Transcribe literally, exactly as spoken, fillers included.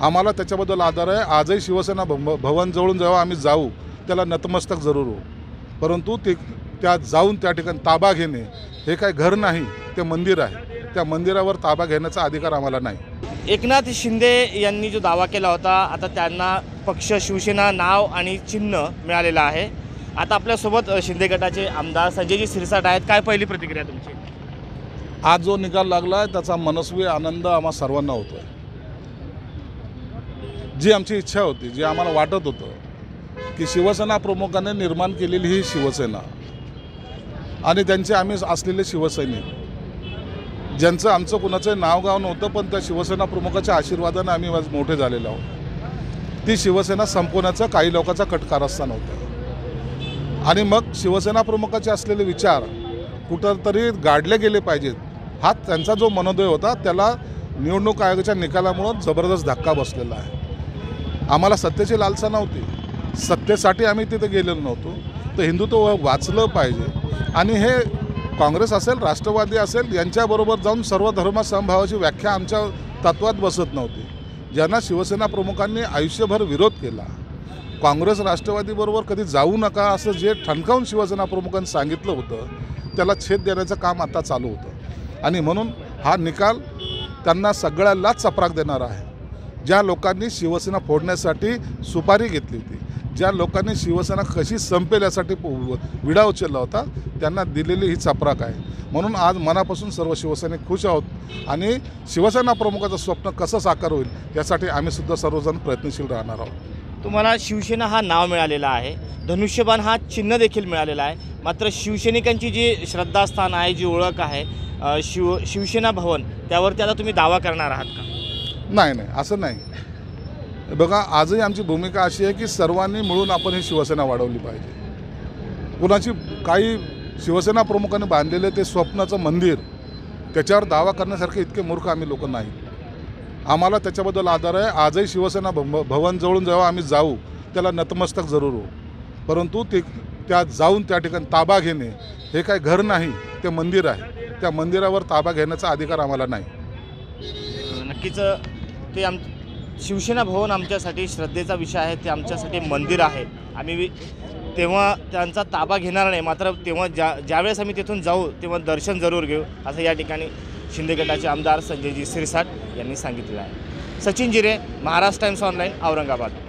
आम्हाला त्याच्याबद्दल आदर आहे। आजही शिवसेना भव भवन जवळून जेव्हा आम्ही जाऊ त्याला नतमस्तक जरूर होऊ, परंतु ते त्या जाऊन त्या ठिकाणी ताबा घेणे हे काही घर नाही, ते मंदिर आहे। त्या मंदिरावर ताबा घेण्याचा अधिकार आम्हाला नाही। एकनाथ शिंदे यांनी जो दावा केला होता, आता त्यांना पक्ष शिवसेना नाव आणि चिन्ह मिळालेलं आहे। आता आपल्यासोबत शिंदे गटाचे आमदार संजयजी शिरसाट आहेत। काय पहिली प्रतिक्रिया तुमची? आज जो निकाल लागला आहे त्याचा मनस्वी आनंद आम्हा सर्वांना होतो आहे। जी आमची इच्छा होती, जी आम्हाला वाटत होतं की शिवसेना प्रमुखाने निर्माण केलेली ही शिवसेना आणि त्यांचे आम्ही असलेले शिवसैनिक, ज्यांचं आमचं कुणाचं नावगाव नव्हतं, पण त्या शिवसेना प्रमुखाच्या आशीर्वादाने आम्ही आज मोठे झालेलो आहोत। ती शिवसेना संपवण्याचा काही लोकांचा कट कारस्थान होतं आणि मग शिवसेना प्रमुखाचे असलेले विचार कुठंतरी गाडले गेले पाहिजेत, हा त्यांचा जो मनोदय होता त्याला निवडणूक आयोगाच्या निकालामुळे जबरदस्त धक्का बसलेला आहे। आम्हाला सत्तेची लालसा नव्हती, सत्तेसाठी आम्ही तिथे गेलेलो नव्हतो, तर हिंदुत्व वाचलं पाहिजे आणि हे काँग्रेस असेल, राष्ट्रवादी असेल, यांच्याबरोबर जाऊन सर्व धर्म समभावाची व्याख्या आमच्या तत्वात बसत नव्हती। ज्यांना शिवसेना प्रमुखांनी आयुष्यभर विरोध केला, काँग्रेस राष्ट्रवादीबरोबर कधी जाऊ नका असं जे ठणकावून शिवसेना प्रमुखांनी सांगितलं होतं, त्याला छेद देण्याचं काम आता चालू होतं आणि म्हणून हा निकाल त्यांना सगळ्यालाच चपराक देणार आहे। ज्या लोकांनी शिवसेना फोडण्यासाठी सुपारी घेतली होती, ज्या लोकांनी शिवसेना कशी संपेल यासाठी विडा उचलला होता, त्यांना दिलेली ही चपराक आहे। म्हणून आज मनापासून सर्व शिवसैनिक खुश आहोत आणि शिवसेना प्रमुखाचं स्वप्न कसं साकार होईल यासाठी आम्ही सुद्धा सर्वजण प्रयत्नशील राहणार आहोत। तुम्हाला शिवसेना हा नाव मिळालेला आहे, धनुष्यबाण हा चिन्ह देखील मिळालेला आहे, मात्र शिवसैनिकांची जी श्रद्धास्थान आहे, जी ओळख आहे शिव शिवसेना भवन, त्यावरती आता तुम्ही दावा करणार आहात का? नाही नाही, असं नाही। बघा, आजही आमची भूमिका अशी आहे की सर्वांनी मिळून आपण ही शिवसेना वाढवली पाहिजे। कुणाची काही शिवसेना प्रमुखांनी बांधलेले ते स्वप्नाचं मंदिर, त्याच्यावर दावा करण्यासारखे इतके मूर्ख आम्ही लोक नाही। आम्हाला त्याच्याबद्दल आदर आहे। आजही शिवसेना भव भवन जवळून जेव्हा आम्ही जाऊ त्याला नतमस्तक जरूर होऊ, परंतु ते त्या जाऊन त्या ठिकाणी ताबा घेणे हे काही घर नाही, ते मंदिर आहे। त्या मंदिरावर ताबा घेण्याचा अधिकार आम्हाला नाही। नक्कीच ते आम शिवसेना भवन आमच्यासाठी श्रद्धेचा विषय आहे, ते आमच्यासाठी मंदिर आहे। आम्ही तेव्हा त्यांचा ताबा घेणार नाही, मात्र तेव्हा ज्या ज्यावेळेस आम्ही तिथून जाऊ तेव्हा दर्शन जरूर घेऊ, असं या ठिकाणी शिंदे गटाचे आमदार संजयजी शिरसाट यांनी सांगितलं आहे। सचिन जिरे, महाराष्ट्र टाइम्स ऑनलाईन, औरंगाबाद।